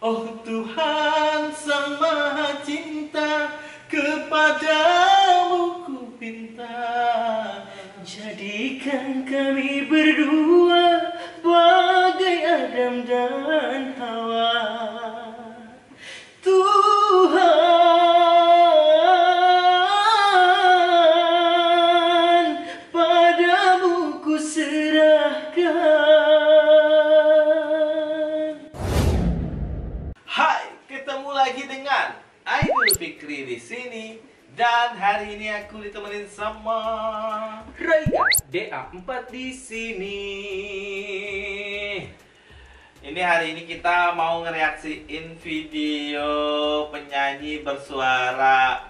Oh Tuhan Sang Maha Cinta, kepadamu ku pinta, jadikan kami berdua bagai Adam dan Hawa. Tuhan, padamu ku serahkan. Hai, ketemu lagi dengan Aidil Fikri di sini. Dan hari ini aku ditemenin sama Raika DA4 di sini. Ini hari ini kita mau ngereaksiin video penyanyi bersuara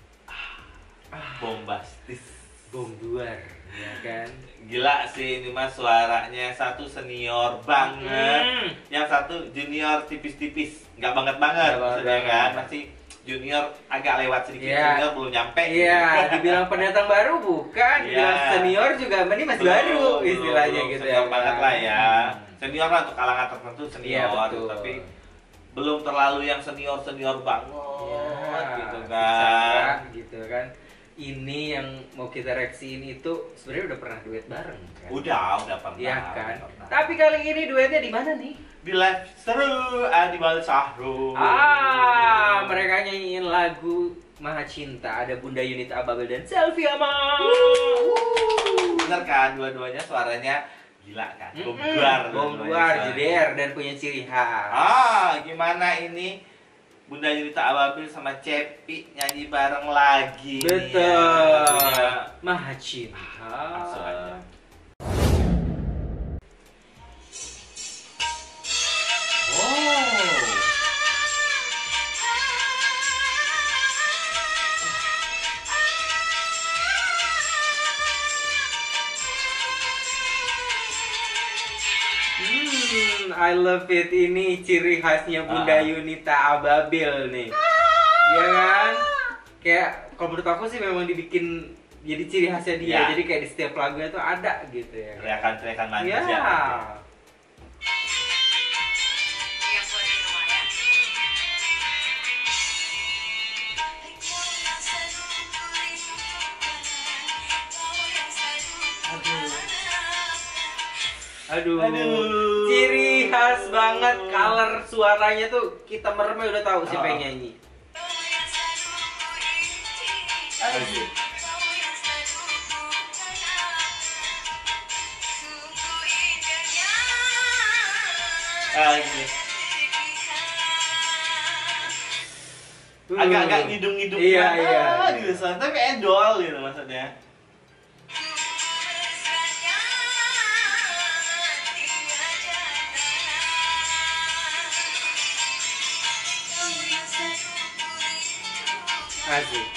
bombastis. Bom duar, ya kan? Gila sih ini mah suaranya, satu senior banget, yang satu junior tipis-tipis, nggak banget-banget, Nggak maksudnya banget. kan masih junior agak lewat sedikit, Iya. junior belum nyampe. Iya, dibilang pendatang baru bukan, dibilang Iya. senior juga, ini masih baru istilahnya belum gitu senior ya. banget kan? lah ya. Senior lah untuk kalangan tertentu senior, Iya, betul. tapi belum terlalu yang senior banget Ya, gitu kan. gitu kan. Ini yang mau kita reaksiin itu sebenarnya udah pernah duet bareng kan? Udah pernah. Iya kan. udah pernah. Tapi kali ini duetnya di mana nih? Di live seru di Bal Sahru. Mereka nyanyiin lagu Maha Cinta. Ada Bunda Yunita Ababil dan Selvi Amal. Bener kan, dua-duanya suaranya gila kan, Bom dua-duanya luar, suaranya. jeder dan punya ciri khas. Gimana ini Bunda Yunita Ababil sama Cepi nyanyi bareng lagi nih Betul. ya, lagunya. Maha Cinta. Langsung aja. Oh. I love it, ini ciri khasnya Bunda Yunita Ababil nih. Iya kan? Kayak kalau menurut aku sih memang dibikin jadi ciri khasnya dia. Ya. Jadi kayak di setiap lagunya tuh ada gitu ya. Teriakan-teriakan manis Iya. ya. Aduh. Aduh. Ciri khas banget, color suaranya tuh kita meremnya udah tahu siapa yang nyanyi. Aduh. Aduh. Agak-agak ngidung-ngidung Iya, gimana iya. gitu, soalnya tapi idol gitu maksudnya. Asik.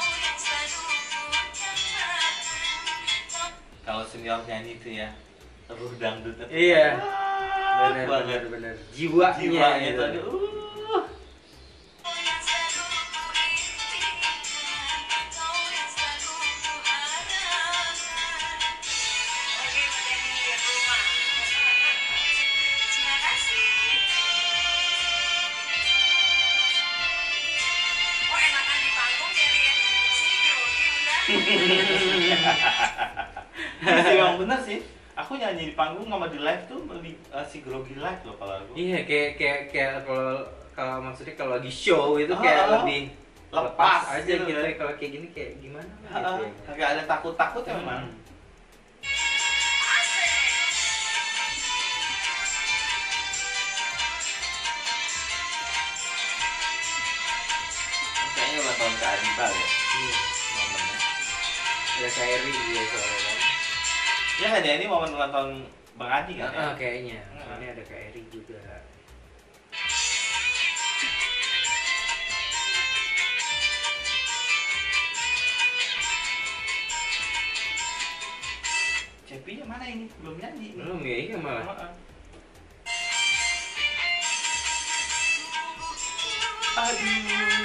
Kalau senior nyanyi itu ya, ruh dangdut. Iya. Bener banget. Bener. Jiwanya itu. itu. Aduh. Emang bener sih. Aku nyanyi di panggung sama di live tuh lebih si grogi live loh kalau aku. Iya, kayak kalau maksudnya kalau lagi show itu kayak lebih lepas aja gitu. gitu. Kalau kayak gini kayak gimana gitu ya. Agak ada takut-takut ya memang. Kayaknya ulang tahun Kak Adiba ya. Iya. Momennya. Ada Kairi juga soalnya kan. Ya kan ya, ini momen ulang tahun Bang Adi kan ya? Kayaknya. Soalnya ada Kairi juga. Cepi mana ini? Belum nyanyi. Belum ya, iya malah. Heeh. Aduh.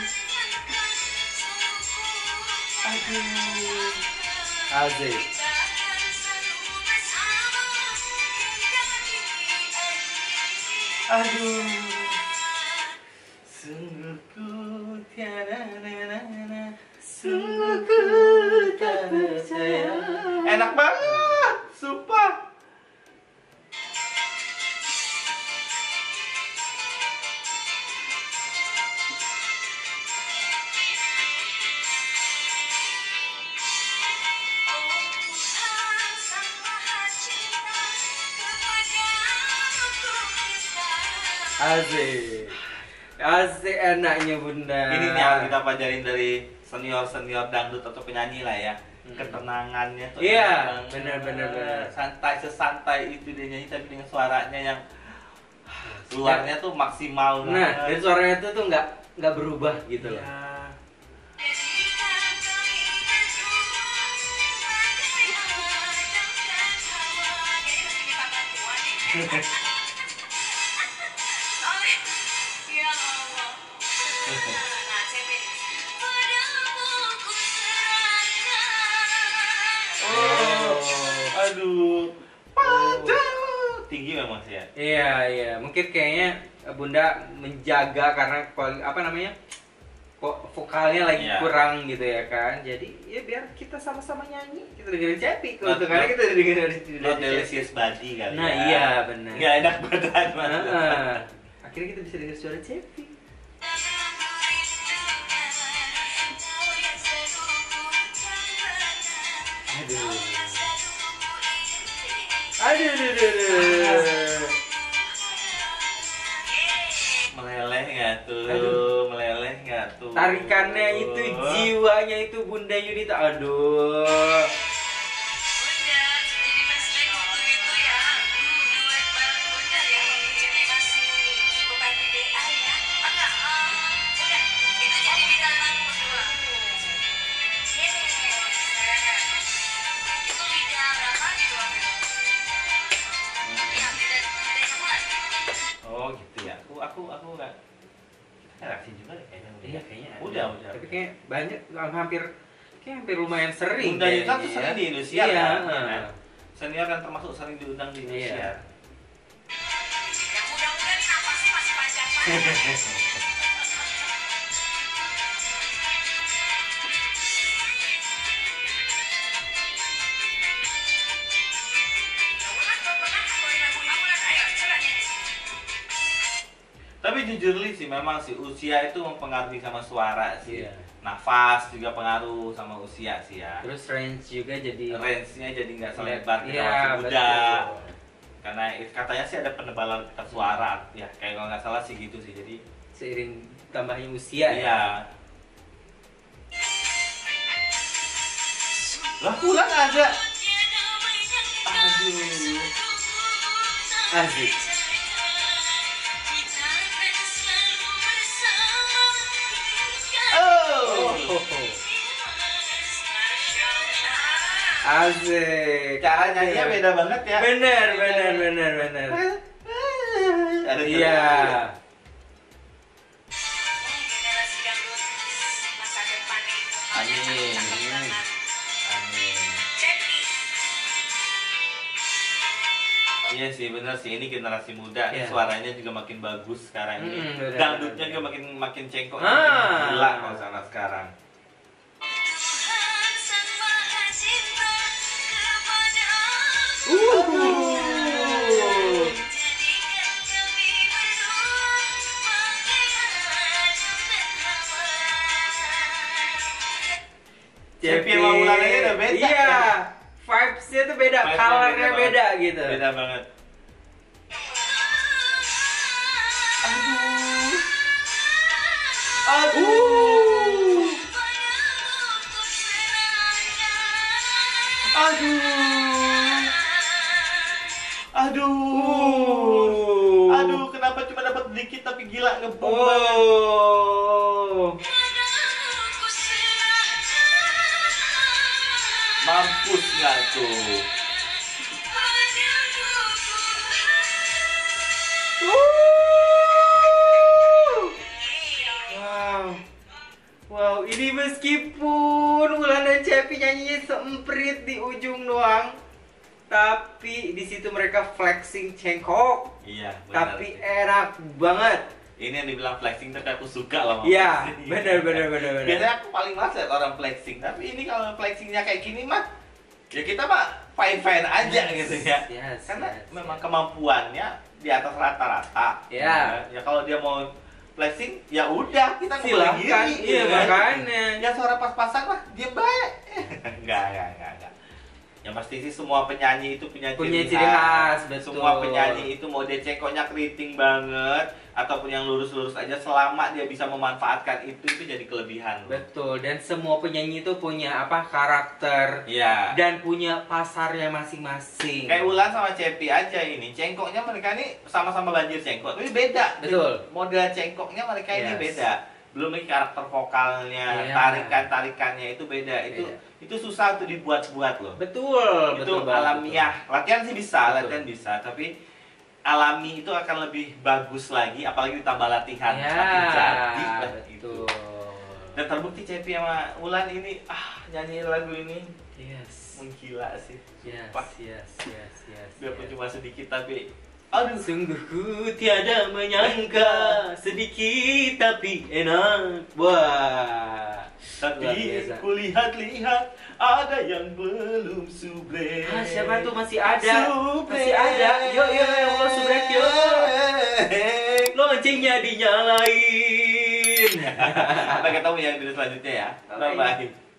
Aduh. Asik. Aduh. Asik. Asik enaknya Bunda. Ini nih yang kita pelajarin dari senior dangdut atau penyanyi lah ya. Ketenangannya tuh Iya, enak benar. banget. Santai, sesantai itu dia nyanyi, tapi dengan suaranya yang keluarnya tuh maksimal Nah, banget. dan suaranya itu tuh nggak berubah gitu loh. Iya. Aduh, padamu tinggi memang sih ya. Iya. Mungkin kayaknya Bunda menjaga karena apa namanya? Kok vokalnya lagi Iya. kurang gitu ya kan. Jadi ya biar kita sama-sama nyanyi, kita dengerin Cepi Not- karena kita dengerin Not dari delicious body kali Nah, ya. iya benar. Nggak enak badan maksudnya. Heeh. Akhirnya kita bisa dengar suara Cepi. Aduh. Meleleh nggak tuh? Aduh. Meleleh nggak tuh? Tarikannya itu, jiwanya itu Bunda Yunita. Aduh. Oh gitu ya. Aku nggak. Kita reaksi juga deh kayaknya. Iya kayaknya. Udah. Tapi kayak banyak hampir lumayan sering. Bunda Yunita tuh kayaknya sering ya. di Indonesia Iya, kan? heeh. Iya kan? Senior kan termasuk sering diundang di Indonesia. Iya. Tapi jujur Li sih memang sih usia itu mempengaruhi sama suara sih. Iya. Nafas juga pengaruh sama usia sih ya. Terus range juga jadi Range-nya jadi nggak selebar kita Iya, masih muda. betul. Karena katanya sih ada penebalan pita suara ya, kayak kalau nggak salah sih gitu sih. Jadi Seiring tambahnya usia ya. iya. Lah pulang aja. Aduh. Asik. Oh. Asik. Cara nyanyinya beda banget ya. Bener. Ada Iya. Amin. Amin. Iya sih benar sih, ini generasi muda nih, Iya. suaranya juga makin bagus sekarang ini. Benar, Dangdutnya benar. juga makin cengkok, Ah. makin gila kalau sana sekarang. Cepi sama Wulandari udah beda Iya. ya? Vibes-nya tuh beda, Vibes-nya color-nya banget. beda gitu. Beda banget. Aduh. Aduh. Aduh. Aduh. Aduh, kenapa cuma dapat dikit tapi gila ngebom banget. Oh. Mampus nggak tuh? Wow, ini meskipun Wulan dan Cepi nyanyinya seemprit di ujung doang, tapi di situ mereka flexing cengkok, Iya, benar tapi sih. enak banget. Ini yang dibilang flexing tapi aku suka loh. Iya, benar. Biasanya aku paling males liat orang flexing, tapi ini kalau flexingnya kayak gini mah, ya kita mah fine aja gitu ya. Yes, Karena yes, memang yes. kemampuannya di atas rata-rata. Iya. Ya kalau dia mau flexing, ya udah kita Silahkan, ngomongin iya makanya. Ya suara pas-pasan mah dia baik. Enggak. Yang pasti sih semua penyanyi itu punya Punya ciri khas, betul. Semua penyanyi itu mau dia cengkoknya keriting banget, ataupun yang lurus-lurus aja, selama dia bisa memanfaatkan itu jadi kelebihan loh. Betul, dan semua penyanyi itu punya apa, karakter. Iya. Dan punya pasarnya masing-masing. Kayak Ulan sama Cepi aja ini, cengkoknya mereka ini sama-sama banjir cengkok, tapi beda. Betul. Model cengkoknya mereka ini Yes. beda. Belum lagi karakter vokalnya, Iya. tarikan-tarikannya itu beda. Itu susah tuh dibuat-buat loh. Betul, Itu betul banget, alamiah. Latihan sih bisa, Betul. latihan bisa, tapi alami itu akan lebih bagus lagi, apalagi ditambah latihan. Ya, Makin jadi lah itu. betul. Dan terbukti Cepi sama Ulan ini nyanyi lagu ini Yes. menggila sih. Yes, Sumpah. yes, yes, yes. Biarpun yes. cuma sedikit tapi aduh. Sungguh ku tiada menyangka, sedikit tapi enak. Wah. Luar Tapi biasa. kulihat-lihat ada yang belum suble. Siapa tuh, masih ada? Suble. Masih ada. Yuk, yang belum subrek yuk. Loncengnya dinyalain. Sampai ketemu ya di video selanjutnya ya. Bye-bye. Bye bye.